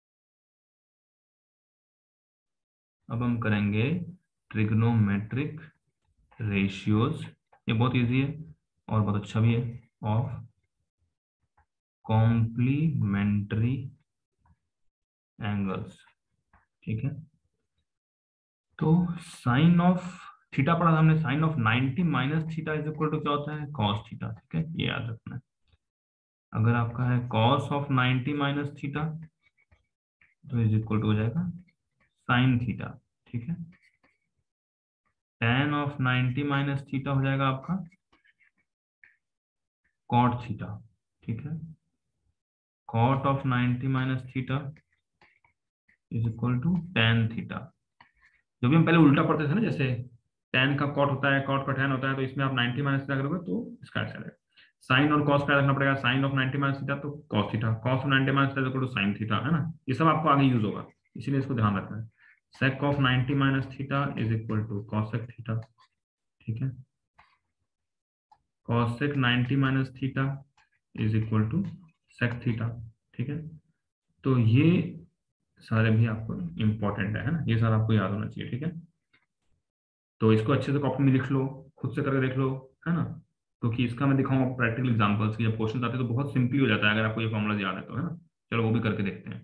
अब हम करेंगे ट्रिग्नोमेट्रिक रेशियोज, ये बहुत इजी है और बहुत अच्छा भी है, ऑफ कॉम्प्लीमेंट्री एंगल्स, ठीक है। तो साइन ऑफ थीटा पढ़ा था हमने, sine of ninety minus theta is equal to क्या होता है कॉस थीटा, ठीक है, ये याद रखना है। अगर आपका है cos of ninety minus theta तो इज इक्वल टू हो जाएगा साइन थीटा, ठीक है। tan of ninety minus theta हो जाएगा आपका कॉट थीटा, ठीक है, cot of ninety minus theta is equal to tan theta. जो भी हम पहले उल्टा पढ़ते थे ना, जैसे टेन का कॉट होता है, कॉट का टेन होता है, तो इसमें आप नाइन्टी माइनस थीटा करोगे तो इसका ऐसा रहेगा। साइन और कॉस का रखना पड़ेगा, sine of ninety minus theta तो cos theta, cos of ninety minus theta equal to sine theta, है ना। ये सब आपको आगे यूज होगा, इसीलिए इसको ध्यान रखना है। Sec of ninety minus theta is equal to cosec theta. ठीक है, cosec ninety minus theta is equal to sec theta. ठीक है, तो ये सारे भी आपको इंपॉर्टेंट है ना, ये सारा आपको याद होना चाहिए। ठीक है, तो इसको अच्छे से कॉपी में लिख लो, खुद से करके देख लो, है ना। क्योंकि तो इसका मैं दिखाऊंगा प्रैक्टिकल एग्जांपल्स की, जब क्वेश्चन आते हैं तो बहुत सिंपली हो जाता है अगर आपको ये फॉर्मूला याद है तो, है ना। चलो वो भी करके देखते हैं।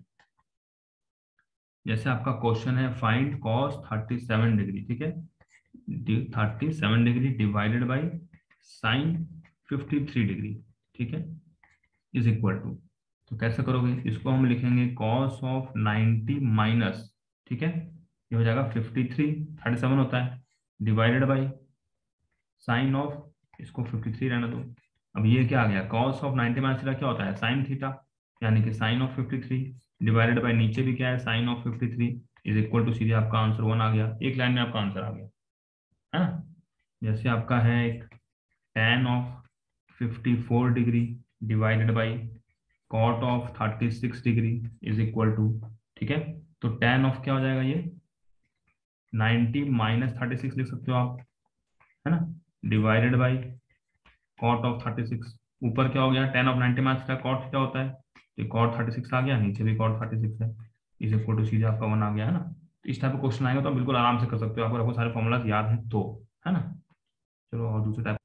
जैसे आपका क्वेश्चन है find cos thirty seven degree, ठीक है, thirty seven degree divided by sine fifty three degree, ठीक है, इज इक्वल टू। तो कैसे करोगे इसको, हम लिखेंगे कॉस ऑफ नाइन्टी माइनस, ठीक है, ये हो जाएगा फिफ्टी थ्री, थर्टी सेवन होता है, डिवाइडेड बाई साइन ऑफ, इसको फिफ्टी थ्री रहने दो। अब ये क्या आ गया, cos of ninety minus theta क्या होता है, साइन थीटा, यानी कि sine of fifty three divided by नीचे भी क्या है, sine of fifty three is equal to, सीधे आपका आंसर वन आ गया, एक लाइन में आपका आंसर आ गया, है ना। जैसे आपका है एक tan of fifty four degree divided by cot of thirty six degree is equal to, ठीक है, तो tan ऑफ क्या हो जाएगा, ये नाइन्टी माइनस थर्टी सिक्स लिख सकते हो आप, है ना, divided by cot of thirty six. ऊपर क्या हो गया, tan ऑफ नाइन्टी माइनस का कॉट क्या होता है, तो कॉट थर्टी सिक्स आ गया, नीचे भी कॉट थर्टी सिक्स है, इज इक्वल टू सीधे आपका वन आ गया, है ना। तो इस टाइप का क्वेश्चन आएगा तो आप बिल्कुल आराम से कर सकते हो, आपको आपको सारे फॉर्मूलाज याद हैं तो, है ना। चलो और दूसरे टाइप,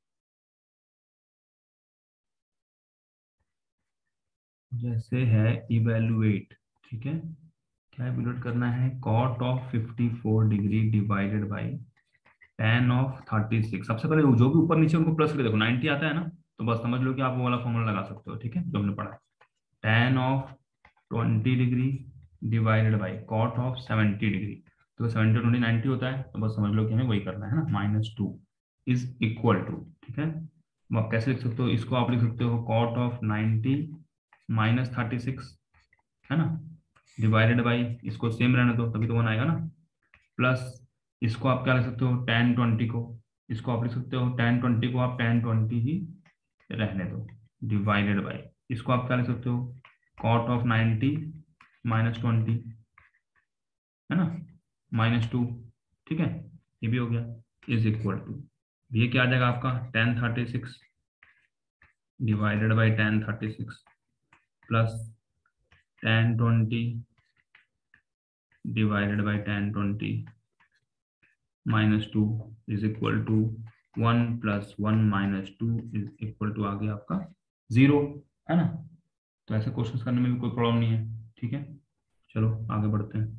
जैसे है इवेलुएट, ठीक है, क्या इवेलुएट करना है, cot of fifty four degree divided by tan of thirty six. सबसे पहले जो भी ऊपर नीचे उनको प्लस करके देखो, नाइन्टी आता है ना, तो बस समझ लो कि आप वो वाला फॉर्मूला लगा सकते हो, ठीक है, जो हमने पढ़ा है। tan of twenty degree divided by cot of seventy degree, तो सेवेंटी ट्वेंटी नाइन्टी होता है, तो बस समझ लो कि हमें वही करना है ना, minus two is equal to, ठीक है। अब आप कैसे लिख सकते हो इसको, आप लिख सकते हो cot of ninety minus thirty six, है ना, डिवाइडेड बाई, इसको सेम रहने दो तभी तो वन आएगा ना, प्लस इसको आप क्या लिख सकते हो, टेन ट्वेंटी को, इसको आप लिख सकते हो टेन ट्वेंटी को आप टेन ट्वेंटी ही रहने दो, डिवाइडेड बाई, इसको आप क्या लिख सकते हो, cot of ninety minus twenty, है ना, माइनस टू, ठीक है, ये भी हो गया, इज इक्वल टू, ये क्या आ जाएगा आपका tan thirty six divided by tan thirty six plus tan twenty divided by tan twenty minus two is equal to one plus one minus two is equal to आ गया आपका zero, है ना। तो ऐसे क्वेश्चंस करने में भी कोई प्रॉब्लम नहीं है, ठीक है। चलो आगे बढ़ते हैं।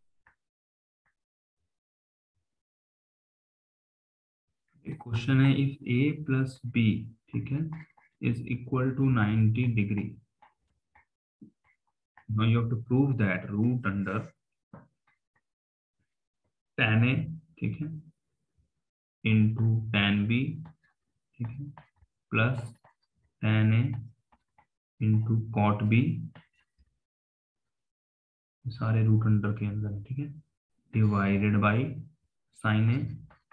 एक क्वेश्चन है, इफ ए प्लस बी, ठीक है, is equal to ninety degree, now you have to prove that root under tan A, ठीक है, इंटू tan बी, ठीक है, plus tan A into cot B, सारे रूट अंडर के अंदर है, ठीक है, divided by sine A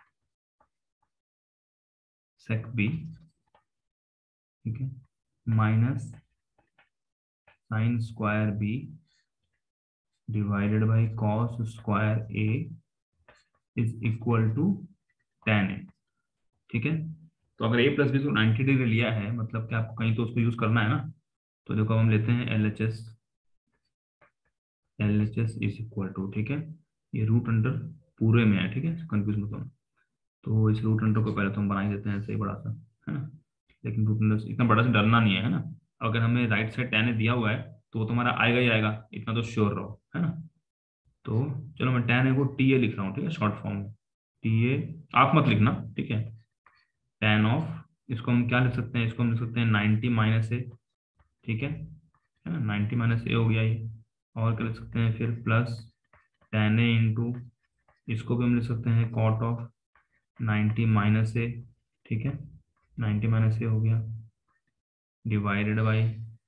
sec B, ठीक है, minus sine square B divided by cos square A is equal to tan A, ठीक है। तो अगर a प्लस बी को नाइन्टी डिग्री लिया है, मतलब कि आपको कहीं तो उसको यूज करना है ना, तो देखो हम लेते हैं L H S, L H S is equal to, ठीक है, ये रूट अंडर पूरे में है, ठीक है, कंफ्यूज मत होना। तो इस रूट अंडर को पहले तो हम बना ही देते हैं ऐसे ही बड़ा सा, है ना, लेकिन रूट अंडर इतना बड़ा से डरना नहीं है, है ना। अगर हमें राइट साइड tan दिया हुआ है तो वो तुम्हारा आएगा ही आएगा, इतना तो श्योर रहो, है ना। तो चलो मैं tan ए को टी ए लिख रहा हूँ, ठीक है, शॉर्ट फॉर्म में टी ए, आप मत लिखना, ठीक है, tan ऑफ, इसको हम क्या लिख सकते हैं, इसको हम लिख सकते हैं नाइन्टी माइनस ए, ठीक है है ना, नाइन्टी माइनस ए हो गया ये, और क्या लिख सकते हैं फिर प्लस tan ए इंटू, इसको भी हम लिख सकते हैं cot of ninety minus A, ठीक है, नाइन्टी माइनस ए हो गया, divided by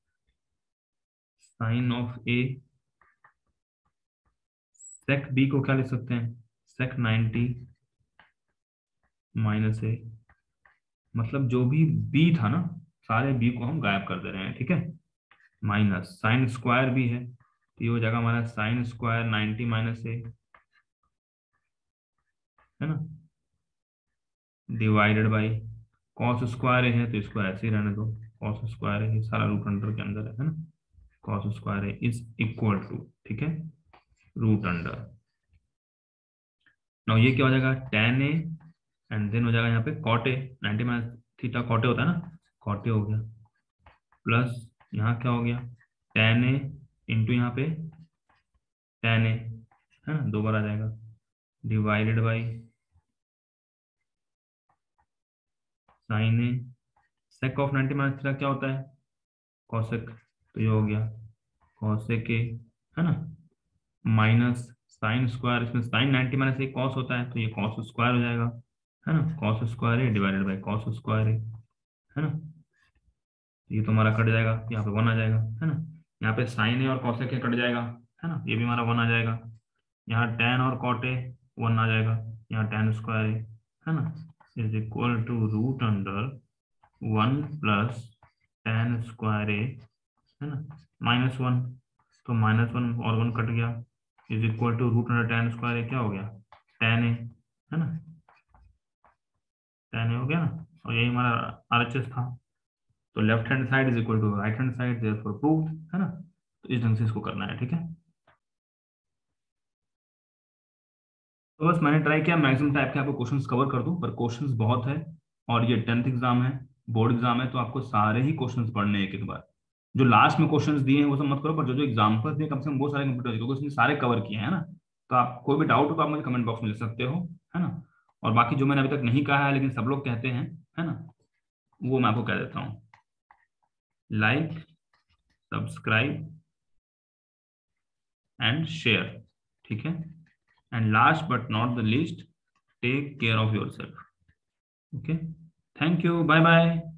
sine of A, sec B को क्या लिख सकते हैं, सेक नाइन्टी माइनस ए, मतलब जो भी बी था ना सारे बी को हम गायब कर दे रहे हैं, ठीक है। माइनस साइन स्क्वायर भी है तो ये हो जाएगा हमारा sine square ninety minus A, है ना, डिवाइडेड बाई कॉस स्क्वायर है तो इसको ऐसे ही रहने दो, कॉस स्क्वायर है सारा रूट अंडर के अंदर है है ना, कॉस स्क्वायर है इज इक्वल टू, ठीक है, रूट अंडर। नाउ ये क्या हो जाएगा टेन ए, एंड देन हो जाएगा यहाँ पे cot A, ninety minus theta cot A होता है ना, कॉट ए हो गया, प्लस यहाँ क्या हो गया टेन ए इंटू यहाँ पे टेन ए, है ना, दो बार आ जाएगा, divided by sine A, sec of ninety minus theta क्या होता है कॉसेक, तो ये हो गया कॉसेक ए, है ना, माइनस साइन स्क्वायर, इसमें sine ninety minus A cos होता है तो ये कॉस स्क्वायर हो जाएगा, है ना, cos square A divided by cos square A, है ना, ये तो हमारा कट जाएगा, यहाँ पे वन आ जाएगा, है ना, यहाँ पे साइन ए और कॉसेक ए कट जाएगा, है ना, ये भी हमारा वन आ जाएगा, यहाँ टेन और कॉट ए वन आ जाएगा, यहाँ टेन स्क्वायर ए, है ना, is equal to root under one plus tan square A, है ना, माइनस वन, तो माइनस वन और वन कट गया, is equal to root under tan square A क्या हो गया टेन ए, है ना, टेन ए हो गया ना, और यही हमारा आरएचएस था, तो left hand side is equal to right hand side therefore proved, है ना, तो इस ढंग से इसको करना है, ठीक है। तो बस मैंने ट्राई किया मैक्सिमम टाइप के आपको क्वेश्चंस कवर कर दूं, पर क्वेश्चंस बहुत है, और ये टेंथ एग्जाम है, बोर्ड एग्जाम है, तो आपको सारे ही क्वेश्चंस पढ़ने हैं एक एक बार, जो लास्ट में क्वेश्चंस दिए हैं वो सब मत करो, पर जो जो एग्जाम्पल्स दिए कम से कम वो सारे कंप्लीट हो जाए, क्योंकि उसने सारे कवर किए हैं ना, तो आप कोई भी डाउट हो तो आप मुझे कमेंट बॉक्स में लिख सकते हो, है ना, और बाकी जो मैंने अभी तक नहीं कहा है लेकिन सब लोग कहते हैं, है ना, वो मैं आपको कह देता हूँ, लाइक, सब्सक्राइब एंड शेयर, ठीक है, and last but not the least, take care of yourself, okay, thank you, bye bye.